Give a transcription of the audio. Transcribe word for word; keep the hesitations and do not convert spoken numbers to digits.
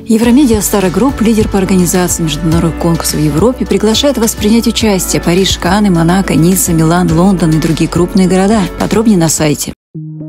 Евромедиа Star Group, лидер по организации международных конкурсов в Европе, приглашает вас принять участие. Париж, Канны, Монако, Ницца, Милан, Лондон и другие крупные города. Подробнее на сайте.